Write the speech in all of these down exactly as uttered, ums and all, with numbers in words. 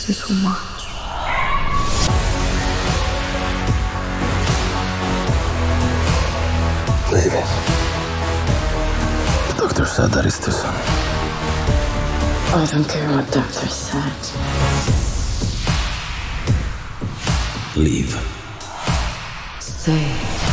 miss you so much. Leave it. The doctor said that is too soon. I don't care what doctor said. Leave. Stay.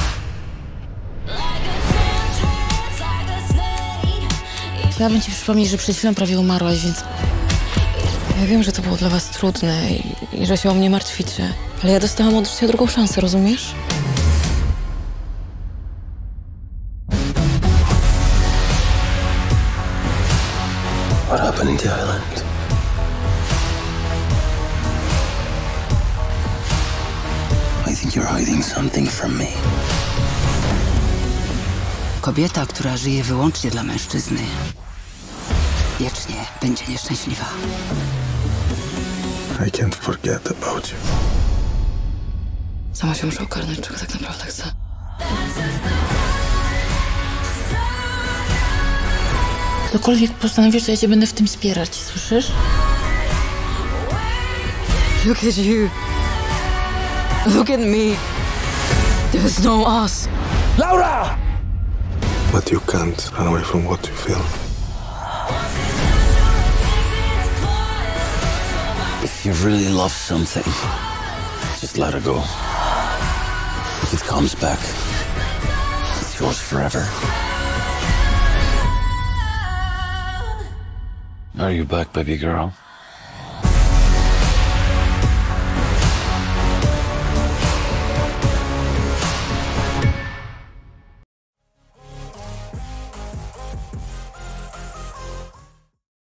Chciałabym ci przypomnieć, że przed chwilą prawie umarłaś, więc... Ja wiem, że to było dla was trudne i, i że się o mnie martwicie, ale ja dostałam od życia drugą szansę, rozumiesz? What happened in the island? I think you're hiding something from me. Kobieta, która żyje wyłącznie dla mężczyzny, wiecznie będzie nieszczęśliwa. I can't forget about you. Sama się muszę ogarnąć, czego tak naprawdę chcę. Cokolwiek postanowisz, to ja cię będę w tym wspierać, słyszysz? Look at you. Look at me. There's no us. Laura! But you can't run away from what you feel. If you really love something, just let it go. If it comes back, it's yours forever. Are you back, baby girl?